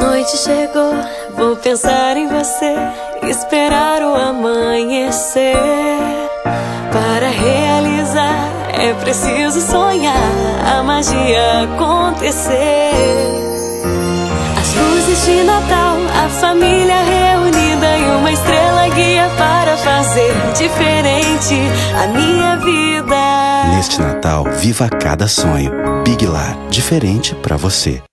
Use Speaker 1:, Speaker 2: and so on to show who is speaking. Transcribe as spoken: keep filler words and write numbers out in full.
Speaker 1: noite chegou, vou pensar em você, esperar o amanhecer. Para realizar é preciso sonhar, a magia acontecer. As luzes de Natal, a família reunida e uma estrela guia para fazer diferente a minha vida.
Speaker 2: Neste Natal, viva cada sonho. Big Lar, diferente pra você.